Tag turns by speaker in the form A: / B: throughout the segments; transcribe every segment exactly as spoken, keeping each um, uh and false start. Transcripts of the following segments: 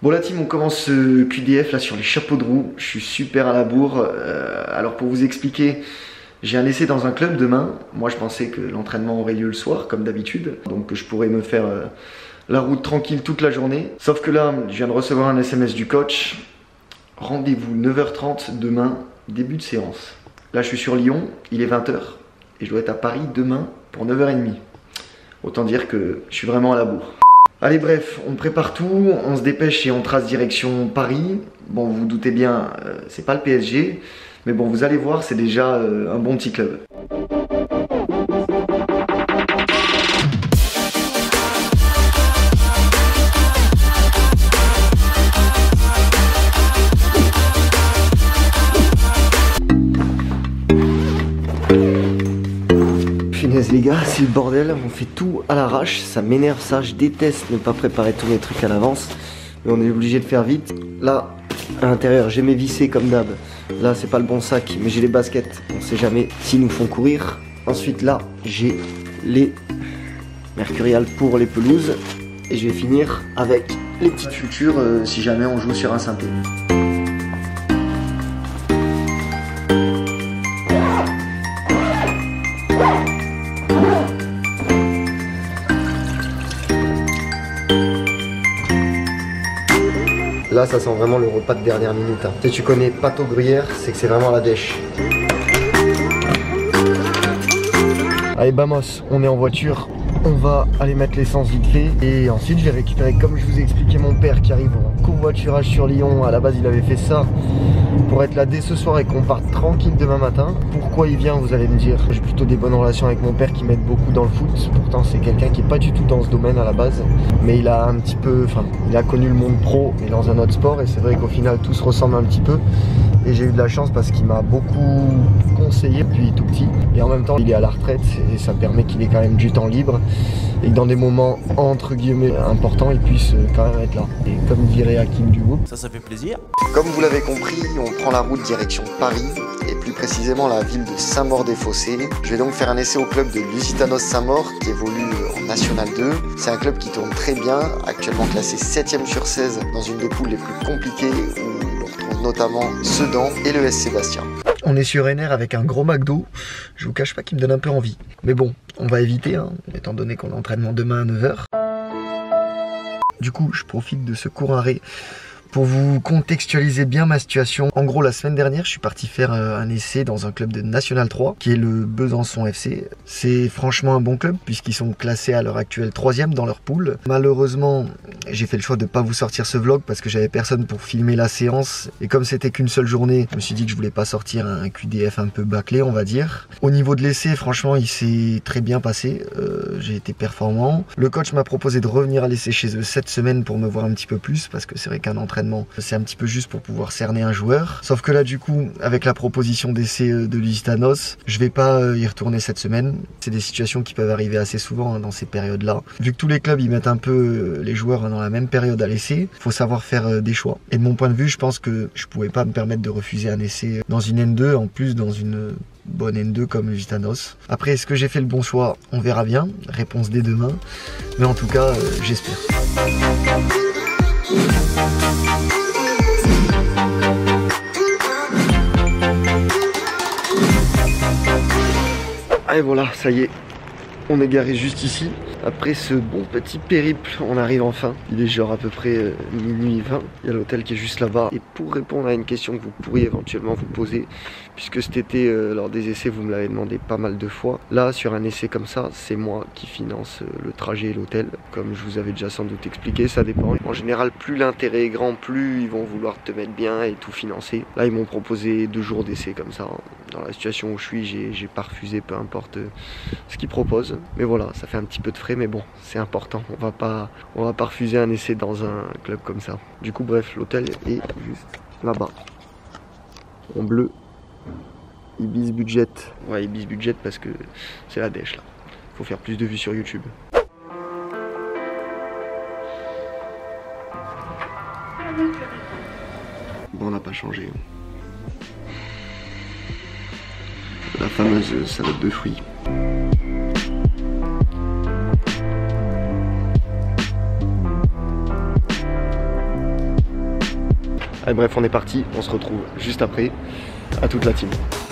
A: Bon la team, on commence ce Q D F là sur les chapeaux de roue. Je suis super à la bourre. Euh, alors pour vous expliquer, j'ai un essai dans un club demain. Moi je pensais que l'entraînement aurait lieu le soir comme d'habitude, donc que je pourrais me faire euh, la route tranquille toute la journée. Sauf que là, je viens de recevoir un S M S du coach. Rendez-vous neuf heures trente demain, début de séance. Là je suis sur Lyon, il est vingt heures et je dois être à Paris demain pour neuf heures trente. Autant dire que je suis vraiment à la bourre. Allez bref, on prépare tout, on se dépêche et on trace direction Paris. Bon, vous vous doutez bien, euh, c'est pas le P S G, mais bon, vous allez voir, c'est déjà euh, un bon petit club. Punaise les gars, c'est le bordel, on fait tout à l'arrache, ça m'énerve ça, je déteste ne pas préparer tous les trucs à l'avance, mais on est obligé de faire vite. Là, à l'intérieur, j'ai mes vissés comme d'hab, là c'est pas le bon sac, mais j'ai les baskets, on sait jamais s'ils nous font courir. Ensuite là, j'ai les mercuriales pour les pelouses, et je vais finir avec les petites futures euh, si jamais on joue sur un synthé. Là, ça sent vraiment le repas de dernière minute. Hein. Si tu connais pâte au gruyère, c'est que c'est vraiment la dèche. Allez, vamos, on est en voiture. On va aller mettre l'essence vite fait. Et ensuite, je vais récupérer, comme je vous ai expliqué, mon père qui arrive en covoiturage sur Lyon. À la base, il avait fait ça pour être là dès ce soir et qu'on parte tranquille demain matin. Pourquoi il vient, vous allez me dire. J'ai plutôt des bonnes relations avec mon père qui m'aide beaucoup dans le foot. Pourtant, c'est quelqu'un qui est pas du tout dans ce domaine à la base. Mais il a un petit peu, enfin, il a connu le monde pro mais dans un autre sport. Et c'est vrai qu'au final, tout se ressemble un petit peu. Et j'ai eu de la chance parce qu'il m'a beaucoup conseillé depuis tout petit. Et en même temps, il est à la retraite et ça permet qu'il ait quand même du temps libre. Et que dans des moments entre guillemets importants, il puisse quand même être là. Et comme dirait Hakim du groupe,
B: ça, ça fait plaisir.
A: Comme vous l'avez compris, on prend la route direction Paris et plus précisément la ville de Saint-Maur-des-Fossés. Je vais donc faire un essai au club de Lusitanos Saint-Maur qui évolue en National deux. C'est un club qui tourne très bien, actuellement classé septième sur seize dans une des poules les plus compliquées où on retrouve notamment Sedan et le S Sébastien. On est sur N R avec un gros McDo, je vous cache pas qu'il me donne un peu envie. Mais bon, on va éviter, hein, étant donné qu'on a entraînement demain à neuf heures. Du coup, je profite de ce court arrêt pour vous contextualiser bien ma situation. En gros, la semaine dernière, je suis parti faire un essai dans un club de National trois, qui est le Besançon F C. C'est franchement un bon club, puisqu'ils sont classés à l'heure actuelle troisième dans leur poule. Malheureusement, j'ai fait le choix de ne pas vous sortir ce vlog, parce que j'avais personne pour filmer la séance. Et comme c'était qu'une seule journée, je me suis dit que je voulais pas sortir un Q D F un peu bâclé, on va dire. Au niveau de l'essai, franchement, il s'est très bien passé. Euh, j'ai été performant. Le coach m'a proposé de revenir à l'essai chez eux cette semaine pour me voir un petit peu plus, parce que c'est vrai qu'un entraînement, c'est un petit peu juste pour pouvoir cerner un joueur. Sauf que là, du coup, avec la proposition d'essai de Lusitanos, je vais pas y retourner cette semaine. C'est des situations qui peuvent arriver assez souvent hein, dans ces périodes-là. Vu que tous les clubs, ils mettent un peu les joueurs dans la même période à l'essai, il faut savoir faire des choix. Et de mon point de vue, je pense que je pouvais pas me permettre de refuser un essai dans une N deux, en plus dans une bonne N deux comme Lusitanos. Après, est-ce que j'ai fait le bon choix? On verra bien. Réponse dès demain. Mais en tout cas, euh, j'espère. Et voilà, ça y est, on est garé juste ici. Après ce bon petit périple, on arrive enfin. Il est genre à peu près euh, minuit vingt. Il y a l'hôtel qui est juste là-bas. Et pour répondre à une question que vous pourriez éventuellement vous poser, puisque cet été, euh, lors des essais, vous me l'avez demandé pas mal de fois. Là, sur un essai comme ça, c'est moi qui finance euh, le trajet et l'hôtel. Comme je vous avais déjà sans doute expliqué, ça dépend. En général, plus l'intérêt est grand, plus ils vont vouloir te mettre bien et tout financer. Là, ils m'ont proposé deux jours d'essai comme ça. Dans la situation où je suis, j'ai pas refusé, peu importe euh, ce qu'ils proposent. Mais voilà, ça fait un petit peu de frais, mais bon, c'est important. On va pas, on va pas refuser un essai dans un club comme ça. Du coup, bref, l'hôtel est juste là-bas, en bleu. Ibis Budget. Ouais, Ibis Budget parce que c'est la dèche là. Faut faire plus de vues sur YouTube. Bon, on n'a pas changé. La fameuse salade de fruits. Allez, bref, on est parti, on se retrouve juste après. À toute la team.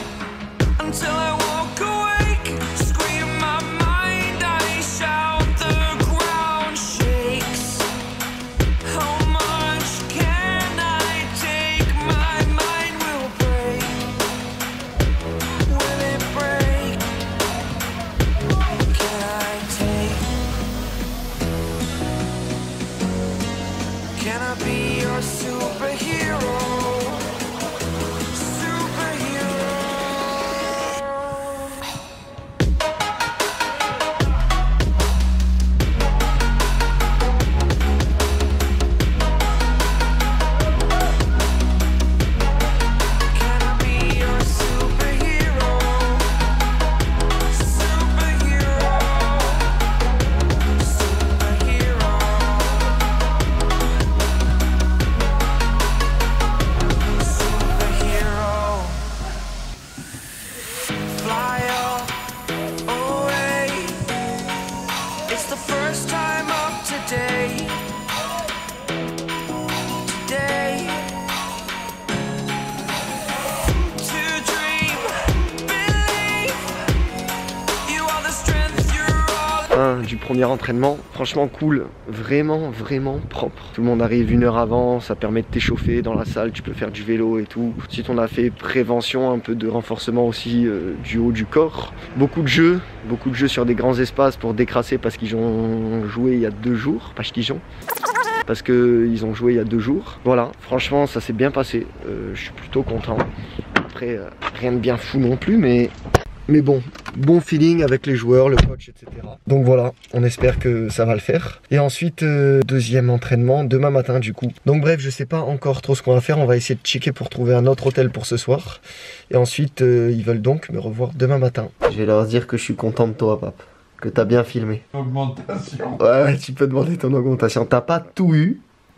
A: Du premier entraînement, franchement cool, vraiment vraiment propre. Tout le monde arrive une heure avant, ça permet de t'échauffer dans la salle, tu peux faire du vélo et tout. Ensuite on a fait prévention, un peu de renforcement aussi euh, du haut du corps. Beaucoup de jeux, beaucoup de jeux sur des grands espaces pour décrasser parce qu'ils ont joué il y a deux jours, pas qu'ils ont. Parce qu'ils ont joué il y a deux jours. Voilà, franchement ça s'est bien passé, euh, je suis plutôt content. Après euh, rien de bien fou non plus, mais... Mais bon, bon feeling avec les joueurs, le coach, et cetera. Donc voilà, on espère que ça va le faire. Et ensuite, euh, deuxième entraînement, demain matin du coup. Donc bref, je sais pas encore trop ce qu'on va faire. On va essayer de checker pour trouver un autre hôtel pour ce soir. Et ensuite, euh, ils veulent donc me revoir demain matin. Je vais leur dire que je suis content de toi, pape. Que t'as bien filmé.
B: Augmentation.
A: Ouais, ouais, tu peux demander ton augmentation. T'as pas tout eu,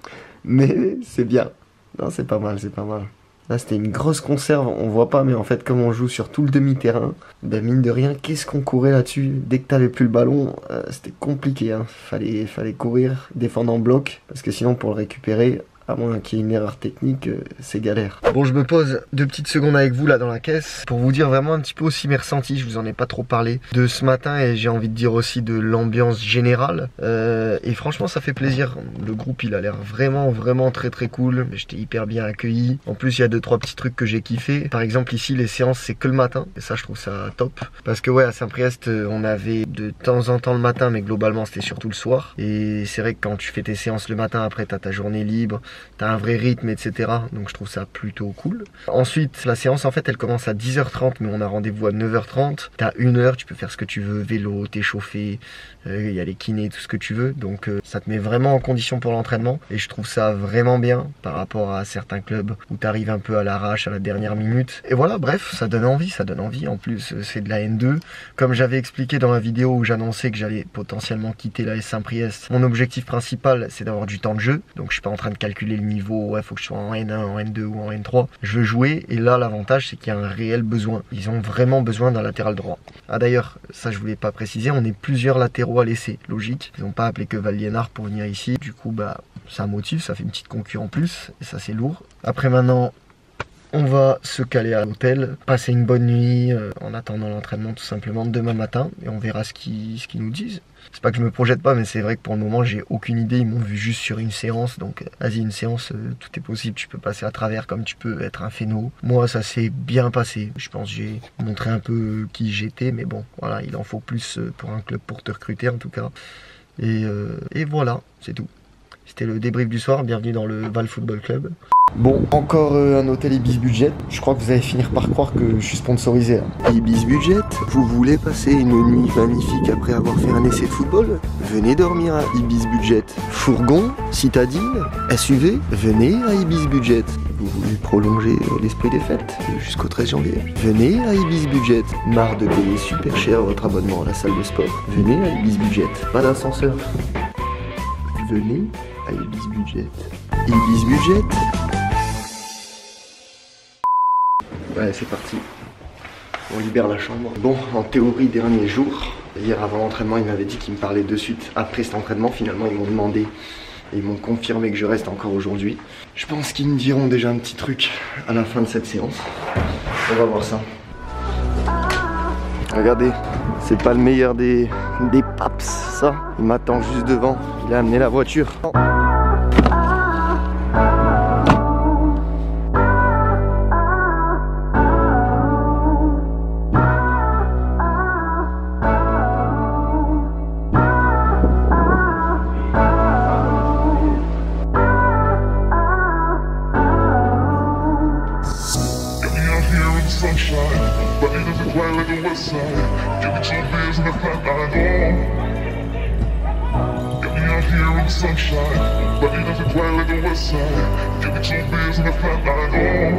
A: mais c'est bien. Non, c'est pas mal, c'est pas mal. Là c'était une grosse conserve, on voit pas, mais en fait comme on joue sur tout le demi-terrain, ben mine de rien, qu'est-ce qu'on courait là-dessus? Dès que t'avais plus le ballon, euh, c'était compliqué, hein. Fallait, fallait courir, défendre en bloc, parce que sinon pour le récupérer, à moins qu'il y ait une erreur technique, euh, c'est galère. Bon, je me pose deux petites secondes avec vous là dans la caisse pour vous dire vraiment un petit peu aussi mes ressentis. Je vous en ai pas trop parlé de ce matin et j'ai envie de dire aussi de l'ambiance générale. Euh, et franchement, ça fait plaisir. Le groupe, il a l'air vraiment, vraiment très très cool. J'étais hyper bien accueilli. En plus, il y a deux trois petits trucs que j'ai kiffé. Par exemple, ici, les séances, c'est que le matin. Et ça, je trouve ça top. Parce que ouais, à Saint-Priest, on avait de temps en temps le matin, mais globalement, c'était surtout le soir. Et c'est vrai que quand tu fais tes séances le matin, après, t'as ta journée libre. T'as un vrai rythme, et cetera. Donc je trouve ça plutôt cool. Ensuite, la séance en fait elle commence à dix heures trente, mais on a rendez-vous à neuf heures trente. T'as une heure, tu peux faire ce que tu veux, vélo, t'échauffer, il euh, y a les kinés, tout ce que tu veux. Donc euh, ça te met vraiment en condition pour l'entraînement. Et je trouve ça vraiment bien par rapport à certains clubs où t'arrives un peu à l'arrache à la dernière minute. Et voilà, bref, ça donne envie, ça donne envie. En plus, c'est de la N deux. Comme j'avais expliqué dans la vidéo où j'annonçais que j'allais potentiellement quitter la S Saint-Priest, mon objectif principal c'est d'avoir du temps de jeu. Donc je suis pas en train de calculer le niveau, ouais, faut que je sois en N un, en N deux ou en N trois. Je veux jouer et là l'avantage c'est qu'il y a un réel besoin. Ils ont vraiment besoin d'un latéral droit. Ah d'ailleurs, ça je voulais pas préciser, on est plusieurs latéraux à laisser, logique. Ils n'ont pas appelé que Valienard pour venir ici. Du coup bah ça motive, ça fait une petite concu en plus et ça c'est lourd. Après maintenant, on va se caler à l'hôtel, passer une bonne nuit euh, en attendant l'entraînement tout simplement demain matin et on verra ce qu'ils ce qu'ils nous disent. C'est pas que je me projette pas, mais c'est vrai que pour le moment j'ai aucune idée. Ils m'ont vu juste sur une séance, donc vas-y, une séance, euh, tout est possible. Tu peux passer à travers comme tu peux être un phéno. Moi ça s'est bien passé. Je pense que j'ai montré un peu qui j'étais, mais bon voilà, il en faut plus pour un club pour te recruter en tout cas. Et, euh, et voilà, c'est tout. C'était le débrief du soir, bienvenue dans le Val Football Club. Bon, encore euh, un hôtel Ibis Budget. Je crois que vous allez finir par croire que je suis sponsorisé. Hein. Ibis Budget, vous voulez passer une nuit magnifique après avoir fait un essai de football? Venez dormir à Ibis Budget. Fourgon, citadine, S U V, venez à Ibis Budget. Vous voulez prolonger l'esprit des fêtes jusqu'au treize janvier? Venez à Ibis Budget. Marre de payer super cher votre abonnement à la salle de sport? Venez à Ibis Budget. Pas d'ascenseur? Venez à Ibis Budget. Ibis Budget. Ouais, c'est parti. On libère la chambre. Bon, en théorie, dernier jour. Hier, avant l'entraînement, il m'avait dit qu'il me parlait de suite après cet entraînement. Finalement, ils m'ont demandé et ils m'ont confirmé que je reste encore aujourd'hui. Je pense qu'ils me diront déjà un petit truc à la fin de cette séance. On va voir ça. Regardez, c'est pas le meilleur des, des paps, ça. Il m'attend juste devant, il a amené la voiture.
B: Sunshine, but it doesn't quite like the west side. Give me two beers and a flat line.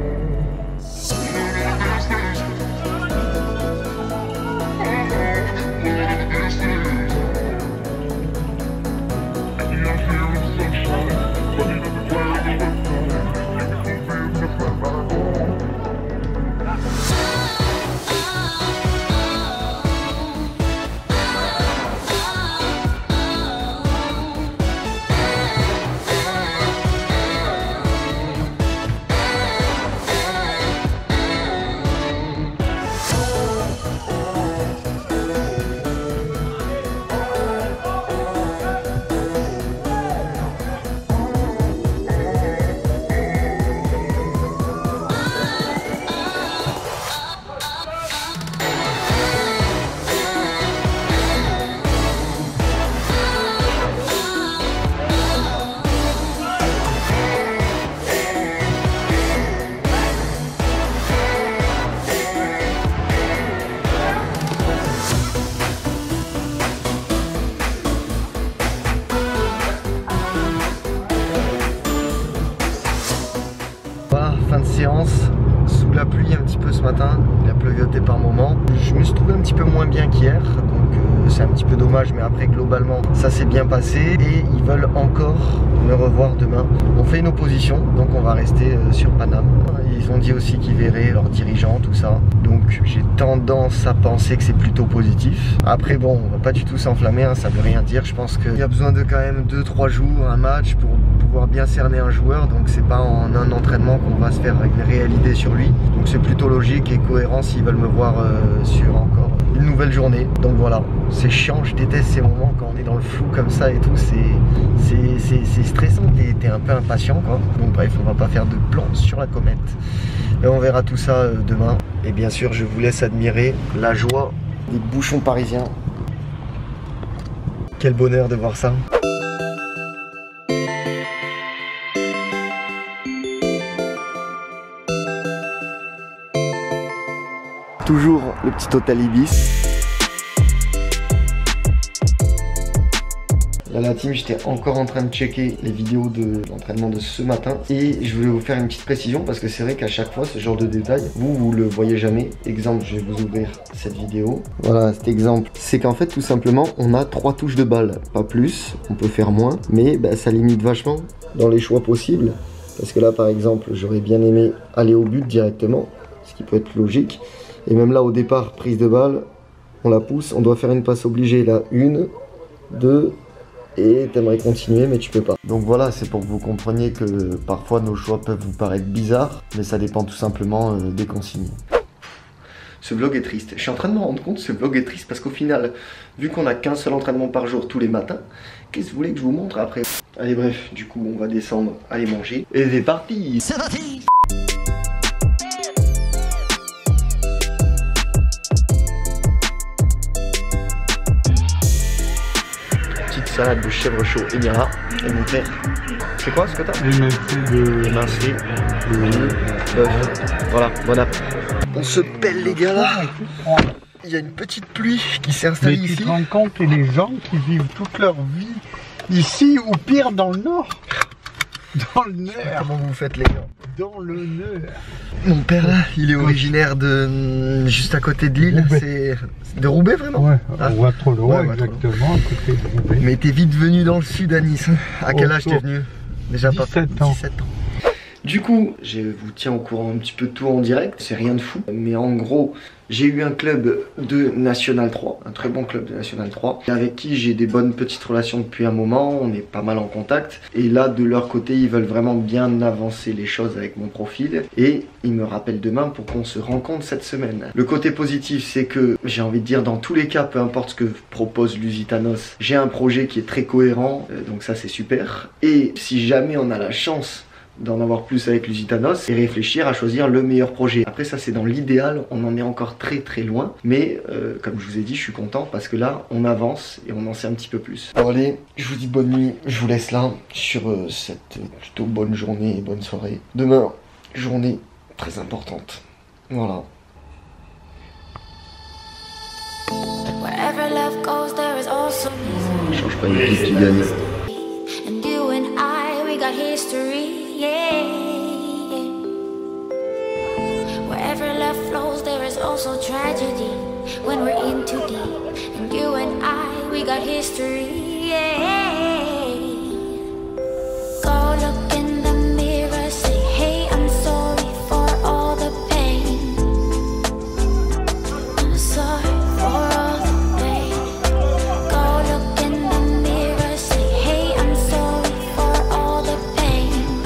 A: Sous la pluie un petit peu ce matin, il a pleuvoté par moment. Je me suis trouvé un petit peu moins bien qu'hier, donc euh, c'est un petit peu dommage, mais après globalement ça s'est bien passé et ils veulent encore me revoir demain. On fait une opposition, donc on va rester euh, sur Paname. Ils ont dit aussi qu'ils verraient leurs dirigeants, tout ça. Donc j'ai tendance à penser que c'est plutôt positif. Après bon, on va pas du tout s'enflammer, hein, ça veut rien dire. Je pense qu'il y a besoin de quand même deux trois jours, un match pour pouvoir bien cerner un joueur. Donc c'est pas en un entraînement qu'on va se faire avec une réelle idée sur lui. Donc c'est plutôt logique et cohérent s'ils veulent me voir euh, sur encore une nouvelle journée. Donc voilà, c'est chiant, je déteste ces moments quand on est dans le flou comme ça et tout. C'est stressant, t'es un peu impatient quoi. Donc bref, on va pas faire de plan sur la comète. Et on verra tout ça euh, demain. Et bien sûr, je vous laisse admirer la joie des bouchons parisiens. Quel bonheur de voir ça. Toujours le petit hôtel Ibis. Là la team, j'étais encore en train de checker les vidéos de l'entraînement de ce matin et je voulais vous faire une petite précision parce que c'est vrai qu'à chaque fois ce genre de détail, vous vous le voyez jamais. Exemple, je vais vous ouvrir cette vidéo. Voilà, cet exemple, c'est qu'en fait tout simplement on a trois touches de balle, pas plus, on peut faire moins, mais bah, ça limite vachement dans les choix possibles. Parce que là par exemple, j'aurais bien aimé aller au but directement, ce qui peut être logique. Et même là au départ, prise de balle, on la pousse, on doit faire une passe obligée là, une, deux, et t'aimerais continuer mais tu peux pas. Donc voilà, c'est pour que vous compreniez que parfois nos choix peuvent vous paraître bizarres, mais ça dépend tout simplement euh, des consignes. Ce vlog est triste. Je suis en train de me rendre compte que ce vlog est triste parce qu'au final, vu qu'on a qu'un seul entraînement par jour tous les matins, qu'est-ce que vous voulez que je vous montre après? Allez bref, du coup on va descendre, aller manger, et c'est parti. C'est parti. Salade de chèvre chaud émirat. Et mon père, c'est quoi ce que t'as?
C: Les mincés de
A: mincés de bœuf. Voilà, bon app. On se pèle les gars là. Il y a une petite pluie qui s'est installée ici.
C: Mais tu te rends compte les gens qui vivent toute leur vie ici ou pire dans le nord? Dans le Nord.
A: Comment vous faites les gars?
C: Dans le Nord.
A: Mon père là, il est originaire de juste à côté de Lille. C'est de Roubaix vraiment?
C: Ouais,
A: ah.
C: on va trop loin,
A: ouais,
C: exactement, à côté de Roubaix.
A: Mais t'es vite venu dans le sud à Nice. À quel âge t'es venu? Déjà
C: dix-sept
A: pas
C: ans.
A: dix-sept ans. Du coup, je vous tiens au courant un petit peu de tout en direct, c'est rien de fou, mais en gros, j'ai eu un club de National trois, un très bon club de National trois, avec qui j'ai des bonnes petites relations depuis un moment, on est pas mal en contact, et là, de leur côté, ils veulent vraiment bien avancer les choses avec mon profil, et ils me rappellent demain pour qu'on se rencontre cette semaine. Le côté positif, c'est que, j'ai envie de dire, dans tous les cas, peu importe ce que propose Lusitanos, j'ai un projet qui est très cohérent, donc ça c'est super, et si jamais on a la chance d'en avoir plus avec Lusitanos et réfléchir à choisir le meilleur projet. Après ça c'est dans l'idéal, on en est encore très très loin, mais euh, comme je vous ai dit, je suis content parce que là on avance et on en sait un petit peu plus. Alors allez, je vous dis bonne nuit, je vous laisse là sur euh, cette plutôt bonne journée et bonne soirée. Demain, journée très importante. Voilà. Je change pas une équipe qui gagne. Yeah. Wherever love flows, there is also tragedy. When we're in too deep, and you and I, we got history. Yeah. Go look in the mirror, say, hey, I'm sorry for all the pain. I'm sorry for all the pain. Go look in the mirror, say, hey, I'm sorry for all the pain.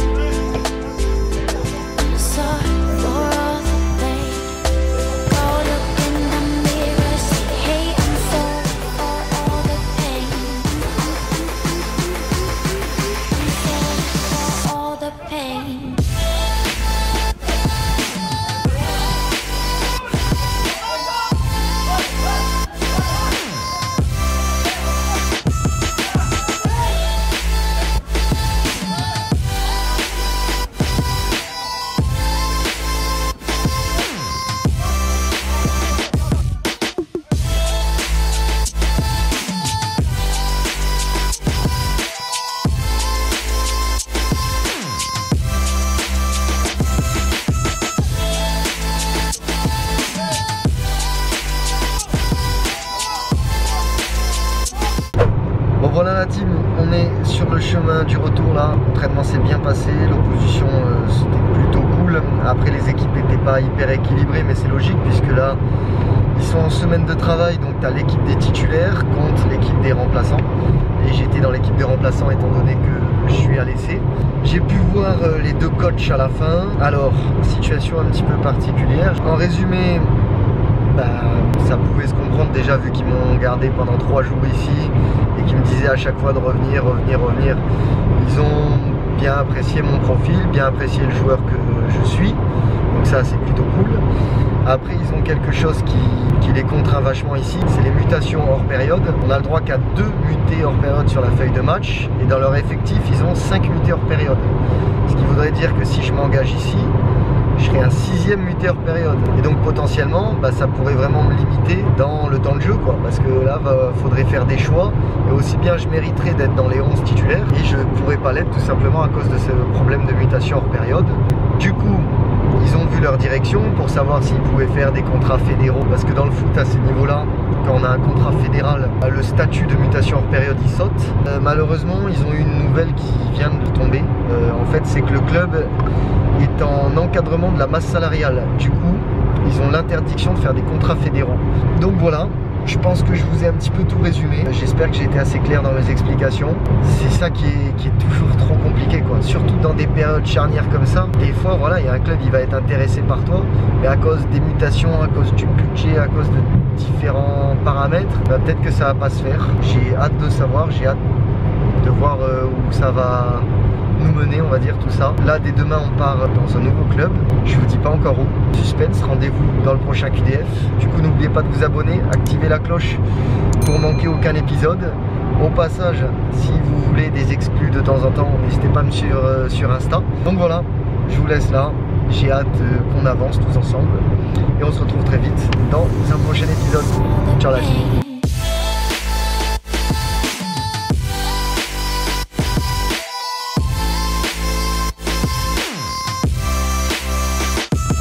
A: Voilà la team, on est sur le chemin du retour là. L'entraînement s'est bien passé, l'opposition euh, c'était plutôt cool. Après les équipes n'étaient pas hyper équilibrées, mais c'est logique puisque là ils sont en semaine de travail, donc tu as l'équipe des titulaires contre l'équipe des remplaçants. Et j'étais dans l'équipe des remplaçants étant donné que je suis à l'essai. J'ai pu voir euh, les deux coachs à la fin. Alors, situation un petit peu particulière. En résumé, bah, ça pouvait se comprendre déjà vu qu'ils m'ont gardé pendant trois jours ici et qu'ils me disaient à chaque fois de revenir, revenir, revenir. Ils ont bien apprécié mon profil, bien apprécié le joueur que je suis, donc ça c'est plutôt cool. Après ils ont quelque chose qui, qui les contraint vachement ici, c'est les mutations hors période. On a le droit qu'à deux mutés hors période sur la feuille de match et dans leur effectif ils ont cinq mutés hors période. Ce qui voudrait dire que si je m'engage ici, je serai un sixième muté hors période. Et donc potentiellement, bah, ça pourrait vraiment me limiter dans le temps de jeu, quoi. Parce que là, il faudrait faire des choix. Et aussi bien, je mériterais d'être dans les onze titulaires. Et je ne pourrais pas l'être tout simplement à cause de ce problème de mutation hors période. Du coup, ils ont vu leur direction pour savoir s'ils pouvaient faire des contrats fédéraux. Parce que dans le foot, à ces niveaux-là, quand on a un contrat fédéral, le statut de mutation hors période, il saute. Euh, malheureusement, ils ont eu une nouvelle qui vient de tomber. Euh, en fait, c'est que le club est en encadrement de la masse salariale. Du coup, ils ont l'interdiction de faire des contrats fédéraux. Donc voilà, je pense que je vous ai un petit peu tout résumé. J'espère que j'ai été assez clair dans mes explications. C'est ça qui est, qui est toujours trop compliqué, quoi. Surtout dans des périodes charnières comme ça. Des fois, voilà, il y a un club, il va être intéressé par toi, mais à cause des mutations, à cause du budget, à cause de différents paramètres, bah, peut-être que ça va pas se faire. J'ai hâte de savoir, j'ai hâte de voir euh, où ça va nous mener, on va dire, tout ça. Là, dès demain, on part dans un nouveau club. Je vous dis pas encore où. Suspense, rendez-vous dans le prochain Q D F. Du coup, n'oubliez pas de vous abonner, activer la cloche pour manquer aucun épisode. Au passage, si vous voulez des exclus de temps en temps, n'hésitez pas à me suivre euh, sur Insta. Donc voilà, je vous laisse là. J'ai hâte euh, qu'on avance tous ensemble. Et on se retrouve très vite dans un prochain épisode. Ciao la team.